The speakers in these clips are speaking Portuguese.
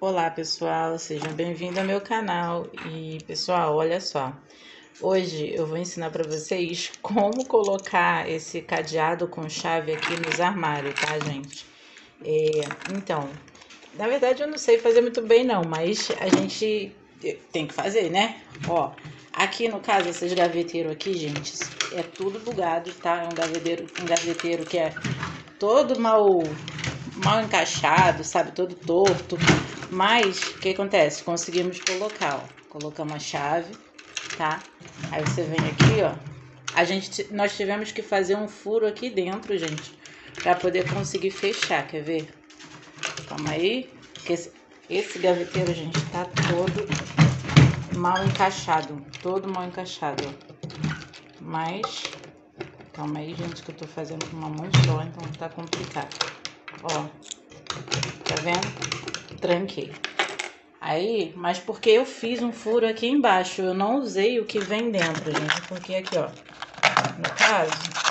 Olá pessoal, sejam bem-vindos ao meu canal. E pessoal, olha só, hoje eu vou ensinar para vocês como colocar esse cadeado com chave aqui nos armários, tá, gente? Então, na verdade eu não sei fazer muito bem não, mas a gente tem que fazer, né? Ó, aqui no caso, esses gaveteiros aqui, gente, é tudo bugado, tá? É um gaveteiro que é todo mal encaixado, sabe? Todo torto. Mas, o que acontece? Conseguimos colocar, ó. Colocamos a chave, tá? Aí você vem aqui, ó. Nós tivemos que fazer um furo aqui dentro, gente, pra poder conseguir fechar, quer ver? Calma aí. Porque esse gaveteiro, gente, tá todo mal encaixado. Todo mal encaixado, ó. Mas, calma aí, gente, que eu tô fazendo com uma mão só, então tá complicado. Ó, tá vendo? Tranquei. Aí, mas porque eu fiz um furo aqui embaixo, eu não usei o que vem dentro, gente, porque aqui, ó, no caso,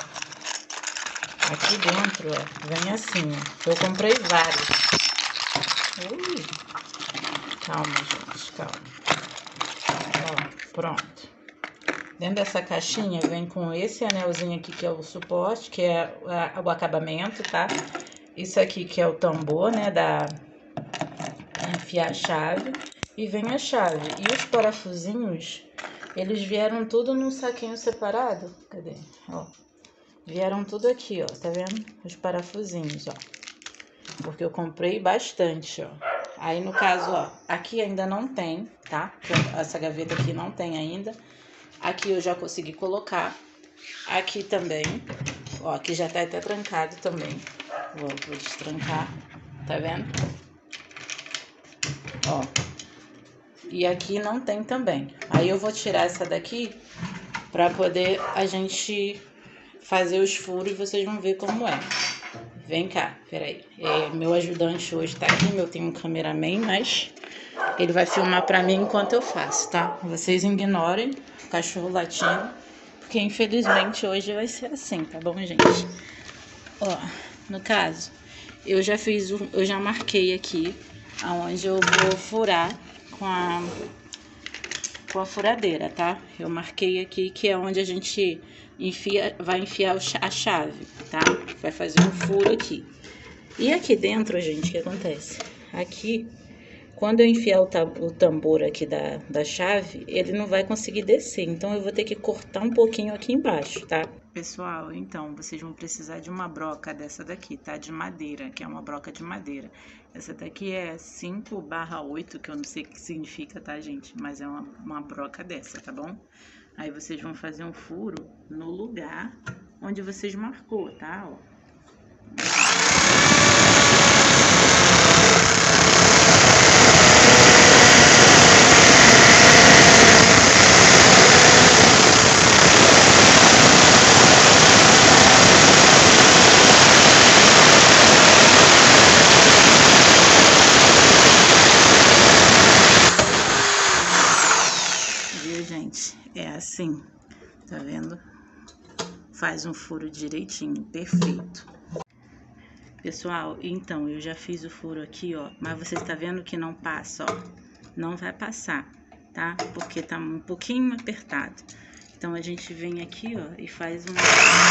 aqui dentro, ó, vem assim, ó, eu comprei vários. Ui, calma, gente, calma. Ó, pronto. Dentro dessa caixinha vem com esse anelzinho aqui, que é o suporte, que é o acabamento, tá? Isso aqui que é o tambor, né, da enfiar a chave, e vem a chave. E os parafusinhos, eles vieram tudo num saquinho separado. Cadê? Ó, vieram tudo aqui, ó, tá vendo? Os parafusinhos, ó. Porque eu comprei bastante, ó. Aí, no caso, ó, aqui ainda não tem, tá? Essa gaveta aqui não tem ainda. Aqui eu já consegui colocar. Aqui também, ó, aqui já tá até trancado também. Vou destrancar, tá vendo? Ó, e aqui não tem também. Aí eu vou tirar essa daqui pra poder a gente fazer os furos e vocês vão ver como é. Vem cá, peraí. Meu ajudante hoje tá aqui, eu tenho um cameraman, mas ele vai filmar pra mim enquanto eu faço, tá? Vocês ignorem o cachorro latindo, porque infelizmente hoje vai ser assim, tá bom, gente? Ó, no caso, eu já marquei aqui aonde eu vou furar com a furadeira, tá? Eu marquei aqui que é onde a gente vai enfiar a chave, tá? Vai fazer um furo aqui. E aqui dentro, gente, o que acontece? Aqui, quando eu enfiar o tambor aqui da chave, ele não vai conseguir descer. Então, eu vou ter que cortar um pouquinho aqui embaixo, tá? Pessoal, então, vocês vão precisar de uma broca dessa daqui, tá? De madeira, que é uma broca de madeira. Essa daqui é 5/8, que eu não sei o que significa, tá, gente? Mas é uma broca dessa, tá bom? Aí, vocês vão fazer um furo no lugar onde vocês marcou, tá? Ó. É assim, tá vendo? Faz um furo direitinho, perfeito. Pessoal, então, eu já fiz o furo aqui, ó, mas você tá vendo que não passa, ó. Não vai passar, tá? Porque tá um pouquinho apertado. Então, a gente vem aqui, ó, e faz um...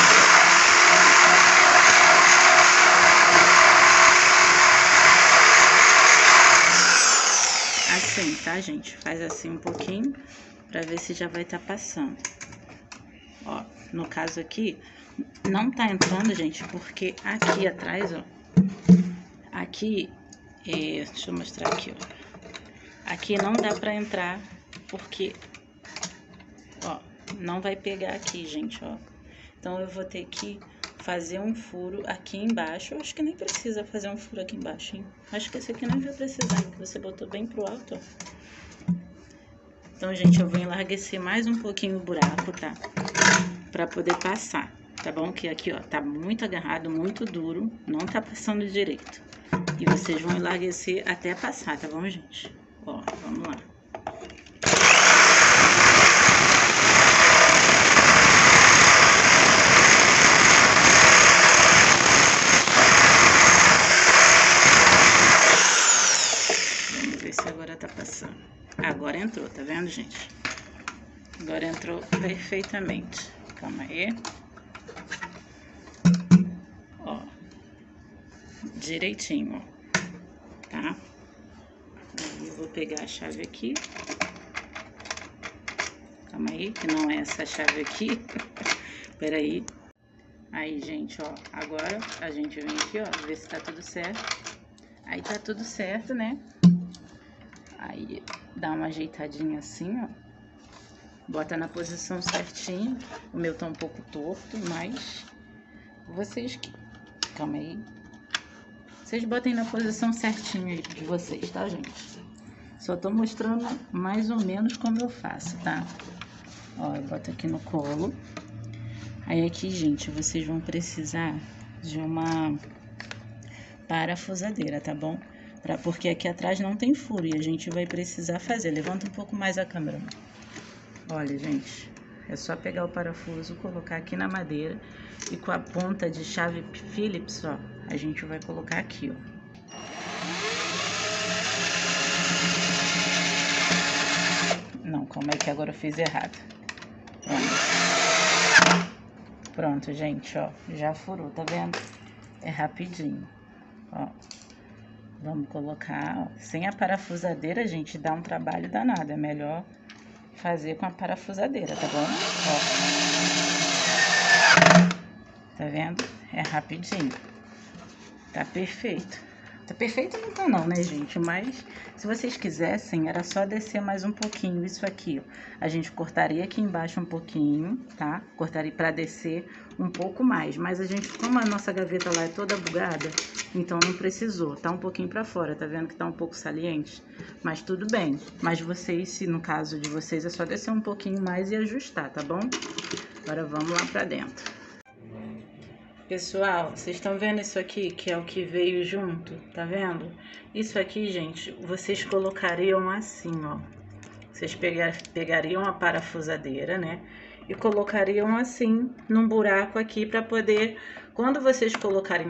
Assim, tá, gente? Faz assim um pouquinho, pra ver se já vai tá passando. Ó, no caso aqui, não tá entrando, gente, porque aqui atrás, ó, aqui, deixa eu mostrar aqui, ó, aqui não dá pra entrar, porque, ó, não vai pegar aqui, gente, ó. Então, eu vou ter que fazer um furo aqui embaixo. Eu acho que nem precisa fazer um furo aqui embaixo, hein? Acho que esse aqui não vai precisar, porque você botou bem pro alto, ó. Então, gente, eu vou enlarguecer mais um pouquinho o buraco, tá? Pra poder passar, tá bom? Que aqui, ó, tá muito agarrado, muito duro, não tá passando direito. E vocês vão enlarguecer até passar, tá bom, gente? Ó, vamos lá. Vamos ver se agora tá passando. Agora entrou, tá vendo, gente? Agora entrou perfeitamente. Calma aí. Ó. Direitinho, ó. Tá? Aí eu vou pegar a chave aqui. Calma aí, que não é essa chave aqui. Peraí. Aí, gente, ó. Agora a gente vem aqui, ó, ver se tá tudo certo. Aí tá tudo certo, né? Aí dá uma ajeitadinha assim, ó. Bota na posição certinho. O meu tá um pouco torto, mas vocês que... Calma aí. Vocês botem na posição certinha aí de vocês, tá, gente? Só tô mostrando mais ou menos como eu faço, tá? Ó, eu boto aqui no colo. Aí aqui, gente, vocês vão precisar de uma parafusadeira, tá bom? Porque aqui atrás não tem furo e a gente vai precisar fazer. Levanta um pouco mais a câmera. Olha, gente, é só pegar o parafuso, colocar aqui na madeira e com a ponta de chave Phillips, ó, a gente vai colocar aqui, ó. Não, como é que agora eu fiz errado? Pronto, gente, ó, já furou, tá vendo? É rapidinho, ó. Vamos colocar, ó, sem a parafusadeira, gente, dá um trabalho danado, é melhor fazer com a parafusadeira, tá bom? Ó. Tá vendo? É rapidinho. Tá perfeito. Tá perfeito não tá não, né, gente? Mas se vocês quisessem, era só descer mais um pouquinho isso aqui, ó. A gente cortaria aqui embaixo um pouquinho, tá? Cortaria pra descer um pouco mais. Mas a gente, como a nossa gaveta lá é toda bugada, então não precisou. Tá um pouquinho pra fora, tá vendo que tá um pouco saliente? Mas tudo bem. Mas vocês, se no caso de vocês, é só descer um pouquinho mais e ajustar, tá bom? Agora vamos lá pra dentro. Pessoal, vocês estão vendo isso aqui, que é o que veio junto, tá vendo? Isso aqui, gente, vocês colocariam assim, ó. Vocês pegariam a parafusadeira, né? E colocariam assim, num buraco aqui, pra poder, quando vocês colocarem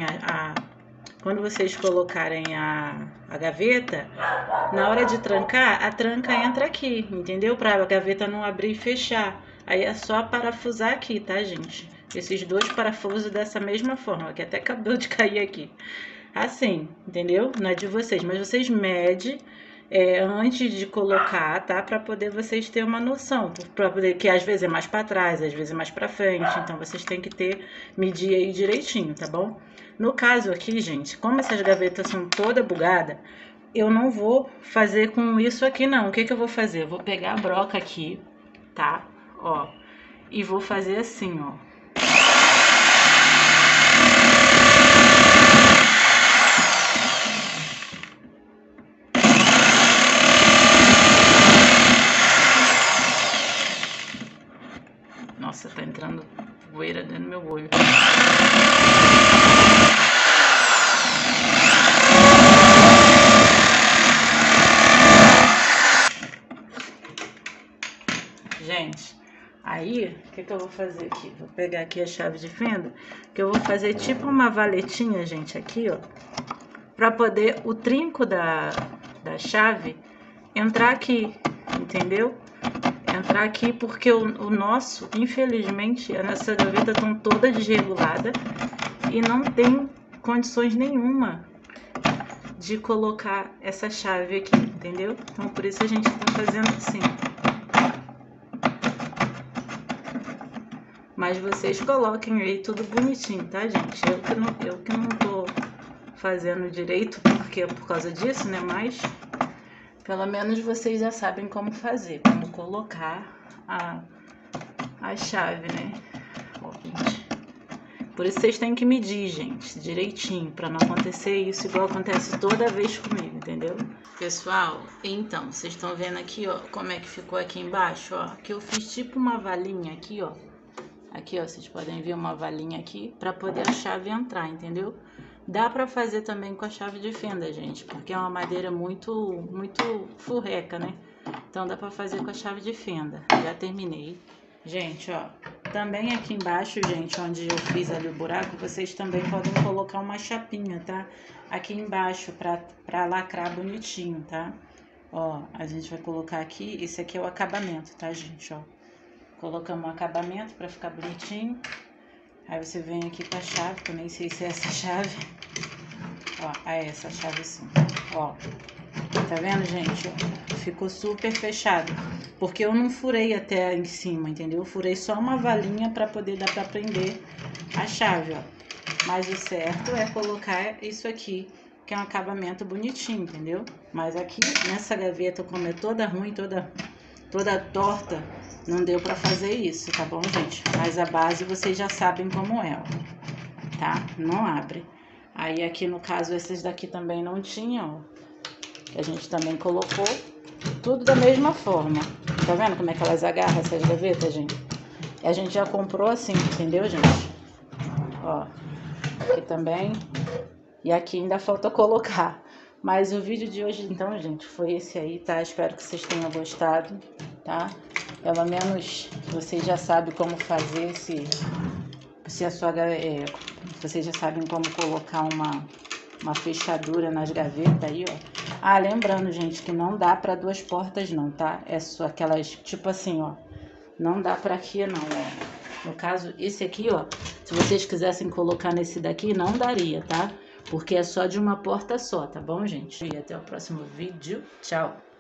a gaveta, na hora de trancar, a tranca entra aqui, entendeu? Pra a gaveta não abrir e fechar. Aí é só parafusar aqui, tá, gente? Esses dois parafusos dessa mesma forma, que até acabou de cair aqui. Assim, entendeu? Não é de vocês, mas vocês medem antes de colocar, tá? Pra poder vocês terem uma noção. Pra poder, que às vezes é mais pra trás, às vezes é mais pra frente. Então, vocês têm que medir aí direitinho, tá bom? No caso aqui, gente, como essas gavetas são toda bugada, eu não vou fazer com isso aqui, não. O que que eu vou fazer? Eu vou pegar a broca aqui, tá? Ó, e vou fazer assim, ó. Nossa, tá entrando poeira dentro do meu olho. Gente, aí, o que que eu vou fazer aqui? Vou pegar aqui a chave de fenda, que eu vou fazer tipo uma valetinha, gente, aqui, ó. Pra poder o trinco da chave entrar aqui, entendeu? Entrar aqui porque o nosso, infelizmente, a nossa gaveta estão toda desregulada e não tem condições nenhuma de colocar essa chave aqui, entendeu? Então, por isso a gente tá fazendo assim. Mas vocês coloquem aí tudo bonitinho, tá, gente? Eu que não tô fazendo direito por causa disso, né? Mas pelo menos vocês já sabem como fazer, como colocar a chave, né? Ó, gente. Por isso vocês têm que medir, gente, direitinho, pra não acontecer isso igual acontece toda vez comigo, entendeu? Pessoal, então, vocês estão vendo aqui, ó, como é que ficou aqui embaixo, ó, que eu fiz tipo uma valinha aqui, ó. Aqui, ó, vocês podem ver uma valinha aqui pra poder a chave entrar, entendeu? Dá pra fazer também com a chave de fenda, gente, porque é uma madeira muito furreca, né? Então dá pra fazer com a chave de fenda. Já terminei. Gente, ó, também aqui embaixo, gente, onde eu fiz ali o buraco, vocês também podem colocar uma chapinha, tá? Aqui embaixo pra lacrar bonitinho, tá? Ó, a gente vai colocar aqui, esse aqui é o acabamento, tá, gente, ó. Colocamos o acabamento pra ficar bonitinho. Aí você vem aqui com a chave, que eu nem sei se é essa chave. Ó, é essa chave assim, ó. Tá vendo, gente? Ó, ficou super fechado. Porque eu não furei até em cima, entendeu? Eu furei só uma valinha pra poder dar pra prender a chave, ó. Mas o certo é colocar isso aqui, que é um acabamento bonitinho, entendeu? Mas aqui, nessa gaveta, como é toda ruim, toda torta, não deu pra fazer isso, tá bom, gente? Mas a base vocês já sabem como é, ó, tá? Não abre. Aí aqui, no caso, esses daqui também não tinham, ó. A gente também colocou tudo da mesma forma. Tá vendo como é que elas agarram essas gavetas, gente? E a gente já comprou assim, entendeu, gente? Ó, aqui também. E aqui ainda falta colocar. Mas o vídeo de hoje, então, gente, foi esse aí, tá? Espero que vocês tenham gostado, tá? Pelo menos vocês já sabem como fazer vocês já sabem como colocar uma fechadura nas gavetas aí, ó. Ah, lembrando, gente, que não dá para 2 portas não, tá? É só aquelas, tipo assim, ó. Não dá para aqui não, ó. No caso, esse aqui, ó, se vocês quisessem colocar nesse daqui, não daria, tá? Porque é só de uma porta só, tá bom, gente? E até o próximo vídeo. Tchau!